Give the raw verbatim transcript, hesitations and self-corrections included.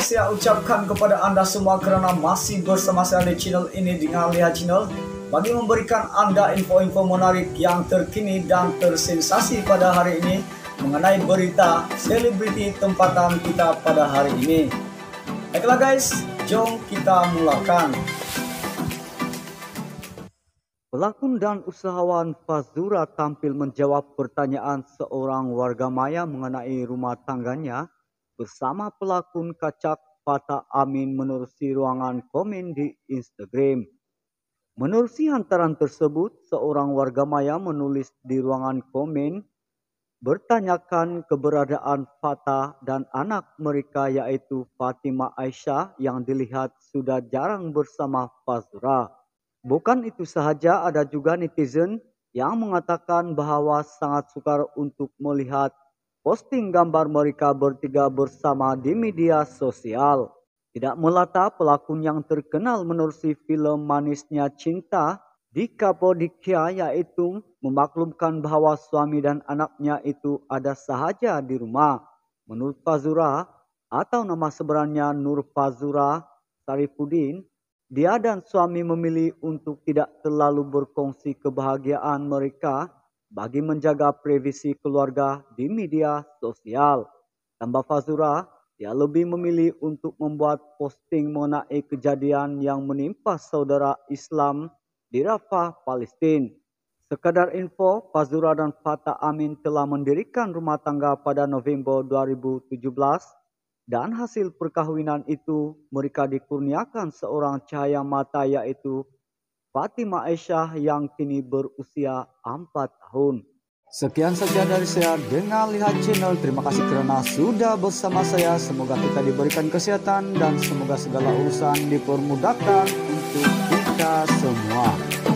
saya ucapkan kepada Anda semua kerana masih bersama saya di channel ini dengan Lihat Channel bagi memberikan Anda info-info menarik yang terkini dan tersensasi pada hari ini mengenai berita selebriti tempatan kita pada hari ini. Baiklah guys, jom kita mulakan. Pelakon dan usahawan Fazura tampil menjawab pertanyaan seorang warga maya mengenai rumah tangganya bersama pelakon kacak Fatah Amin menerusi ruangan komen di Instagram. Menerusi hantaran tersebut, seorang warga maya menulis di ruangan komen bertanyakan keberadaan Fatah dan anak mereka yaitu Fatimah Aisyah yang dilihat sudah jarang bersama Fazura. Bukan itu sahaja, ada juga netizen yang mengatakan bahawa sangat sukar untuk melihat posting gambar mereka bertiga bersama di media sosial. Tidak melata, pelakon yang terkenal menerusi filem Manisnya Cinta di Kapodikia yaitu memaklumkan bahawa suami dan anaknya itu ada sahaja di rumah. Menurut Fazura atau nama sebenarnya Nur Fazura Sarifuddin, dia dan suami memilih untuk tidak terlalu berkongsi kebahagiaan mereka bagi menjaga privasi keluarga di media sosial. Tambah Fazura, dia lebih memilih untuk membuat posting mengenai kejadian yang menimpa saudara Islam di Rafah, Palestin. Sekadar info, Fazura dan Fatah Amin telah mendirikan rumah tangga pada November dua ribu tujuh belas. Dan hasil perkahwinan itu mereka dikurniakan seorang cahaya mata yaitu Fatimah Aisyah yang kini berusia empat tahun. Sekian saja dari saya dengan Lihat Channel. Terima kasih kerana sudah bersama saya. Semoga kita diberikan kesehatan dan semoga segala urusan dipermudahkan untuk kita semua.